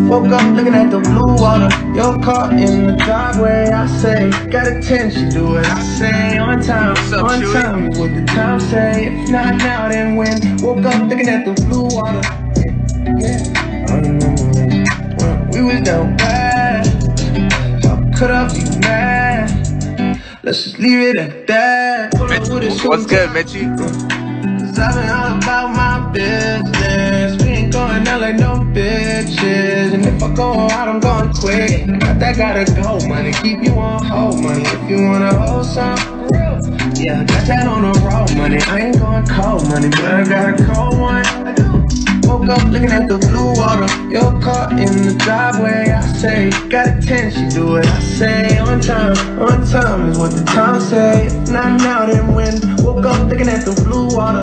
Woke up looking at the blue water. Your car in the driveway. I say, got attention, do it. I say, on time is what the time say. If not now, then when? Woke up looking at the blue water. Yeah, I remember when we was down bad. How could I be mad? Let's just leave it at that. What's good, Mitchie? Cause I've been all about my business. We ain't going out like no bitches. And if I go out, I'm going quick. Got that gotta go money, keep you on hold money. If you wanna hold some, yeah, got that on the road money. I ain't going cold money, but I got a cold one. Woke up looking at the blue water. Your car in the driveway. I say, got attention, do it. I say, on time is what the time say. If not now, then when? Woke up looking at the blue water.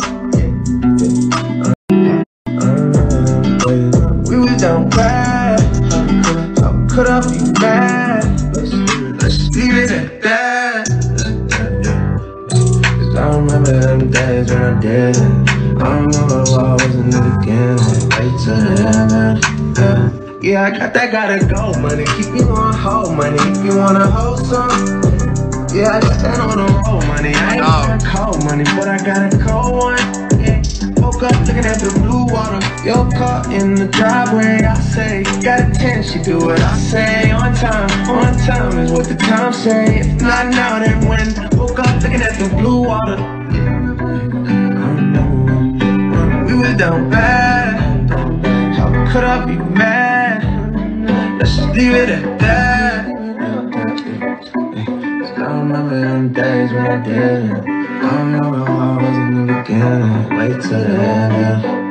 We was down bad. How could I be mad? Let's leave it at that. Cause I remember them days when I did it. I remember why I wasn't it again. Wait till the end. Yeah, I got that gotta go money. Keep you on hold money. If you wanna hold some, yeah, I got that on the road money. I ain't got a cold money, but I got a cold one. Yeah. Woke up looking at the blue water. Your car in the driveway. I say, got attention, do it. I say, on time is what the time say. If not now, then when? Woke up looking at the blue water. We was down bad. How could I be mad? Let's just leave it at that. Cause I remember them days when I did it. I remember how I wasn't in the beginning. Wait till the end.